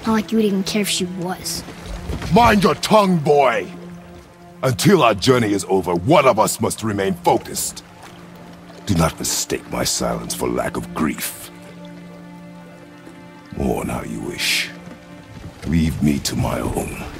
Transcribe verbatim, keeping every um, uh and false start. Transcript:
Not like you would even care if she was. Mind your tongue, boy! Until our journey is over, one of us must remain focused. Do not mistake my silence for lack of grief. Mourn how you wish. Leave me to my own.